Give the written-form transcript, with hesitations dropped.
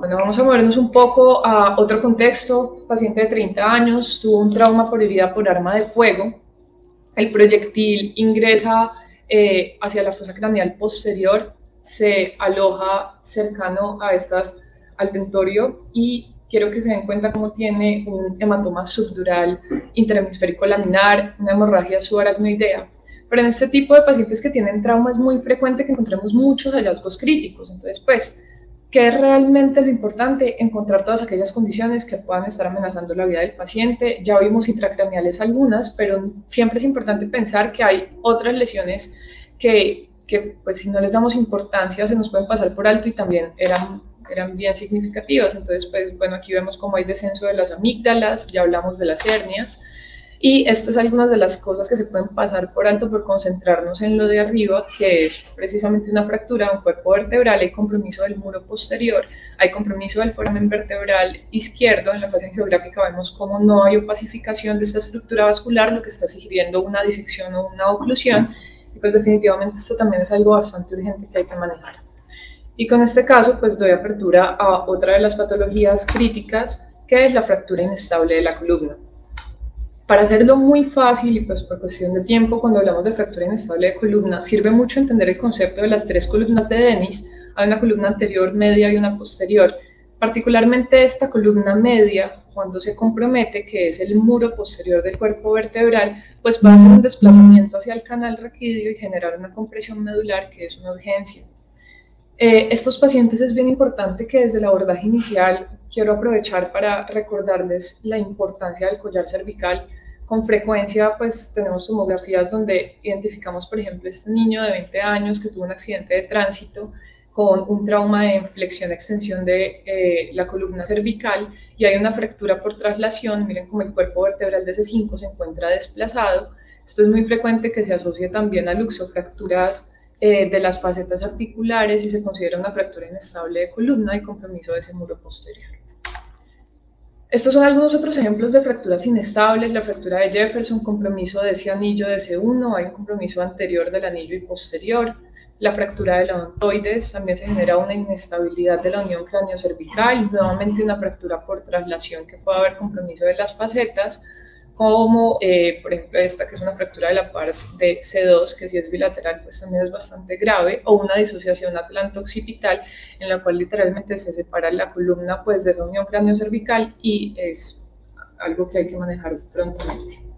Bueno, vamos a movernos un poco a otro contexto. Paciente de 30 años, tuvo un trauma por herida por arma de fuego. El proyectil ingresa hacia la fosa craneal posterior, se aloja cercano a al tentorio y quiero que se den cuenta cómo tiene un hematoma subdural interhemisférico laminar, una hemorragia subaracnoidea. Pero en este tipo de pacientes que tienen trauma es muy frecuente que encontremos muchos hallazgos críticos. Entonces, pues, ¿qué es realmente lo importante? Encontrar todas aquellas condiciones que puedan estar amenazando la vida del paciente. Ya vimos intracraneales algunas, pero siempre es importante pensar que hay otras lesiones que pues si no les damos importancia se nos pueden pasar por alto y también eran bien significativas. Entonces, pues bueno, aquí vemos cómo hay descenso de las amígdalas, ya hablamos de las hernias. Y estas son algunas de las cosas que se pueden pasar por alto por concentrarnos en lo de arriba, que es precisamente una fractura de un cuerpo vertebral, hay compromiso del muro posterior, hay compromiso del foramen vertebral izquierdo. En la fase geográfica vemos cómo no hay opacificación de esta estructura vascular, lo que está sugiriendo una disección o una oclusión, y pues definitivamente esto también es algo bastante urgente que hay que manejar. Y con este caso, pues doy apertura a otra de las patologías críticas, que es la fractura inestable de la columna. Para hacerlo muy fácil y pues por cuestión de tiempo, cuando hablamos de fractura inestable de columna, sirve mucho entender el concepto de las tres columnas de Dennis. Hay una columna anterior, media y una posterior. Particularmente esta columna media, cuando se compromete, que es el muro posterior del cuerpo vertebral, pues va a hacer un desplazamiento hacia el canal raquídeo y generar una compresión medular, que es una urgencia. Estos pacientes es bien importante que desde el abordaje inicial quiero aprovechar para recordarles la importancia del collar cervical. Con frecuencia pues tenemos tomografías donde identificamos, por ejemplo, este niño de 20 años que tuvo un accidente de tránsito con un trauma de flexión-extensión de la columna cervical y hay una fractura por traslación. Miren cómo el cuerpo vertebral de C5 se encuentra desplazado. Esto es muy frecuente que se asocie también a luxofracturas de las facetas articulares y se considera una fractura inestable de columna y compromiso de ese muro posterior. Estos son algunos otros ejemplos de fracturas inestables. La fractura de Jefferson, compromiso de ese anillo de C1, hay un compromiso anterior del anillo y posterior. La fractura de la odontoides, también se genera una inestabilidad de la unión cráneo-cervical, nuevamente una fractura por traslación que puede haber compromiso de las facetas, como por ejemplo esta que es una fractura de la pars de C2, que si es bilateral pues también es bastante grave, o una disociación atlanto-occipital en la cual literalmente se separa la columna pues de esa unión cráneo-cervical y es algo que hay que manejar prontamente.